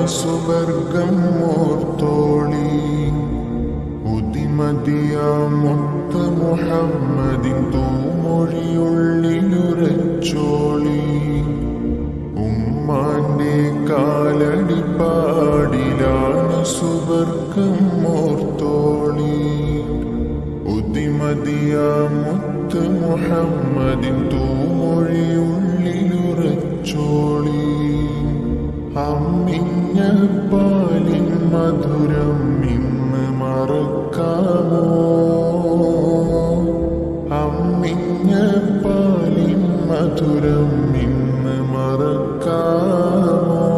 സുവർഗം ഓർത്തോളി. ഉദിമതിയാമൊത്ത മുഹമ്മദിൻ തൂമൊഴിയുള്ളിലുറച്ചോളി. ഉമ്മാന്റെ കാലടിപ്പാടിലാണ് സുവർഗം ഓർത്തോളി. ഉദിമതിയാമൊത്ത മുഹമ്മദിൻ തൂമൊഴിയുള്ളിലുറച്ചോളി. അമ്മിഞ്ഞ പാലിൻ മധുരം ഇന്ന് മറക്കാമോ? അമ്മിഞ്ഞ പാലിൻ മധുരം ഇന്ന് മറക്കാമോ?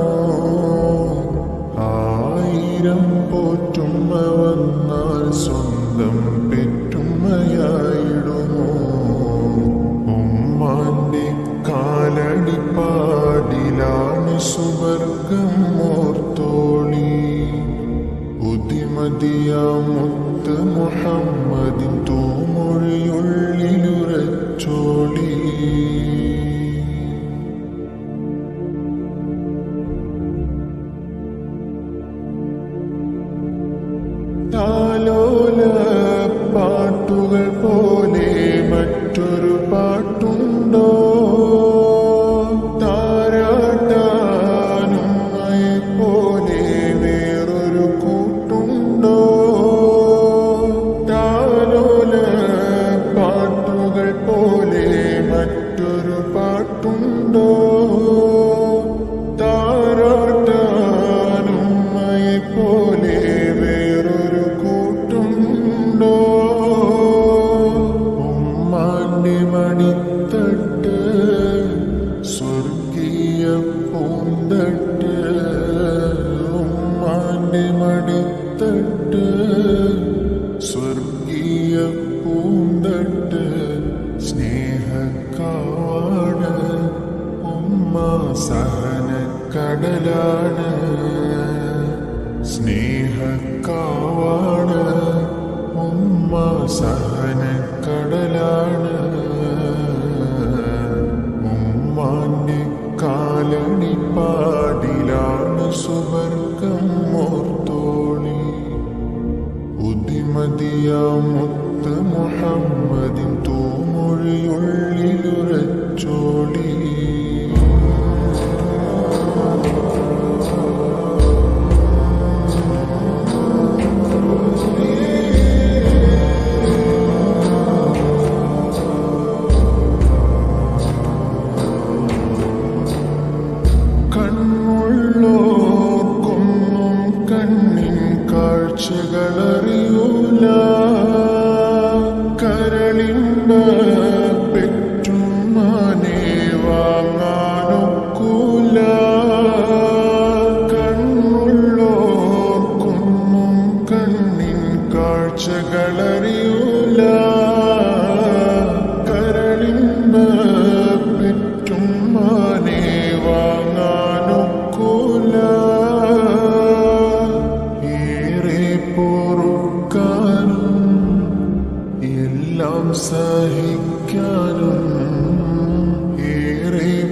ആയിരം പോറ്റുമ്മ വന്നാൽ സ്വന്തം പെറ്റുമ്മയായിടുമോ? ഉമ്മാന്റെ കാലടിപ്പാടിലാണ് സുവർഗം ഓർത്തോളി. ഉദിമതിയാമൊത്ത മുഹമ്മദിൻ തൂമൊഴിയുള്ളിലുറച്ചോളി. താലോല പാട്ടുകൾ പോലെ മറ്റൊരു പാട്ടുണ്ടോ? താരാട്ടാനുമ്മയെ പോലെ വേറൊരു കൂട്ടുണ്ടോ? താലോല പാട്ടുകൾ പോലെ മറ്റൊരു പാട്ടുണ്ടോ? താരാട്ടാനുമ്മയെ പോലെ വേറൊരു കൂട്ടുണ്ടോ? ഉമ്മാന്റെ മണിത്തട്ട് സ്വർഗീയ പൂന്തട്ട്. ഉമ്മാന്റെ മണിത്തട്ട് സ്വർഗീയ പൂന്തട്ട്. സ്നേഹക്കാവാണ് ഉമ്മ, സഹനക്കടലാണ്. സ്നേഹക്കാവാണ് ഉമ്മ, സഹനക്കടലാണ്. ഉമ്മാന്റെ കാലടിപ്പാടിലാണ് സുവർഗം ഓർത്തോളി. ഉദിമതിയാമൊത്ത മുഹമ്മദിൻ തൂമൊഴിയുള്ളിലുറച്ചോളി. കണ്ണുള്ളോർക്കൊന്നും കണ്ണിൻ കാഴ്ചകളറിയൂല. കരളിമ്പ പെറ്റുമ്മാനെ വാങ്ങാനൊക്കൂല. കണ്ണുള്ളോർക്കൊന്നും കണ്ണിൻ കാഴ്ചകളറിയൂല. കരളിമ്പ പെറ്റുമ്മാനെ വാങ്ങാനൊക്കൂല. ഏറെ പൊറുക്കാനും എല്ലാം സഹിക്കാനും. ഏറെ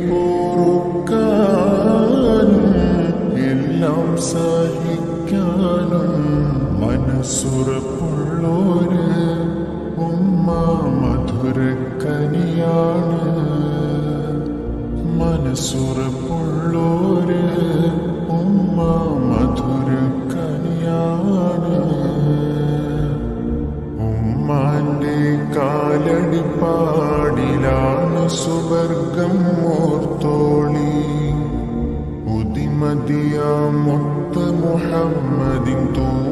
പൊറുക്കാനും എല്ലാം സഹിക്കാനും മനസ്സുറപ്പുള്ളോര് ഉമ്മ മധുരക്കനിയാണ്. മനസ്സുറപ്പുള്ളോര് ഉമ്മ മധുരക്കനിയാണ്. ഉമ്മാന്റെ കാലടിപ്പാടിലാണ് സുവർഗം ഓർത്തോളി. ഉദിമതിയാമൊത്ത മുഹമ്മദിൻ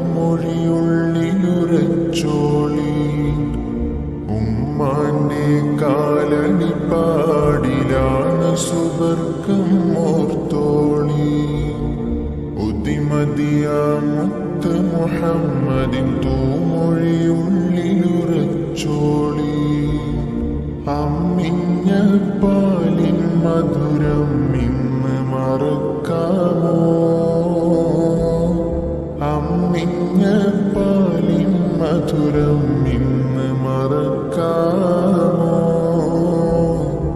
തൂമൊഴിയുള്ളിലുറച്ചോളി. ഉമ്മാന്റെ കാലടിപ്പാടിലാണ് സുവർഗം ഓർത്തോളി. ഉദിമതിയാമൊത്ത മുഹമ്മദിൻ തൂമൊഴിയുള്ളിലുറച്ചോളി. അമ്മിഞ്ഞ പാലിൻ മധുരം ഇന്ന് മറക്കാമോ? അമ്മിഞ്ഞ പാലിൻ മധുരം ഇന്ന് മറക്കാമോ?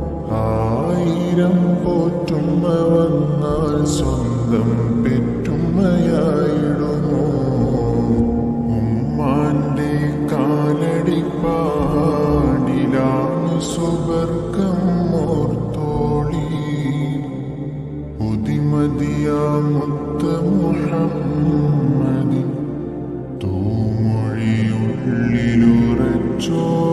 ആയിരം പോറ്റുമ്മ വന്നാൽ സ്വന്തം പെറ്റും മുത്ത മുഹമ്മദിൻ തൂമൊഴിയുള്ളിലുറച്ചോ